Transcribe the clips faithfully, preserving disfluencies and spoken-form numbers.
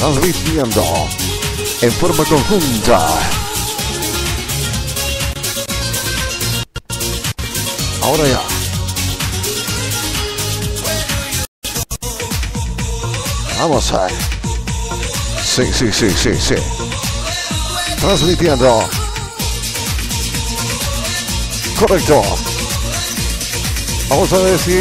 transmitiendo en forma conjunta. Ahora ya. Vamos a ver. Sí, sí, sí, sí, sí. Transmitiendo. Correcto. Vamos a ver si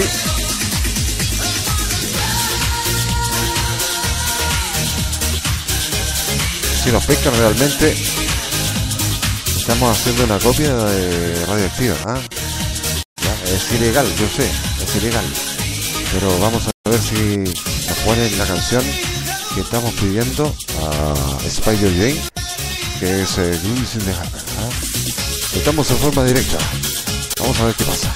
si nos pescan realmente. Estamos haciendo una copia de Radioactiva, ¿eh? Ya, es ilegal, yo sé, es ilegal. Pero vamos a ver si nos ponen la canción que estamos pidiendo a Spider Jane, que es eh, Grease in the Heart, ¿eh? Estamos en forma directa. Vamos a ver qué pasa.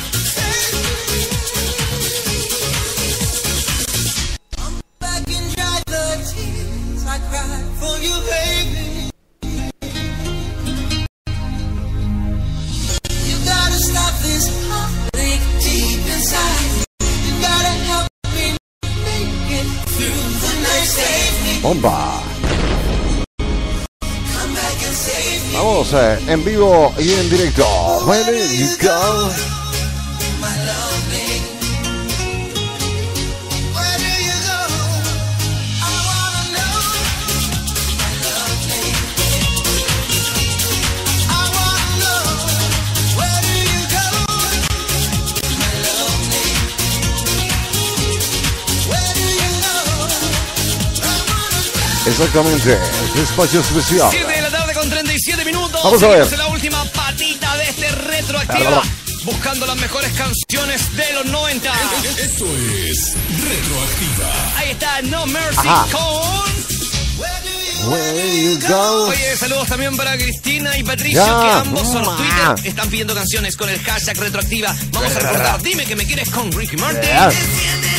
Bomba. Vamos eh, en vivo y en directo. Where you go? Exactamente, espacio especial. siete de la tarde con treinta y siete minutos. Vamos a ver. La última patita de este Retroactiva. Buscando las mejores canciones de los noventa. Esto es Retroactiva. Ahí está No Mercy. Ajá. Con Where you go? Oye, saludos también para Cristina y Patricio, Ya. que ambos son Ah. Twitter. Están pidiendo canciones con el hashtag Retroactiva. Vamos a recordar, dime que me quieres con Ricky Martin. Ya.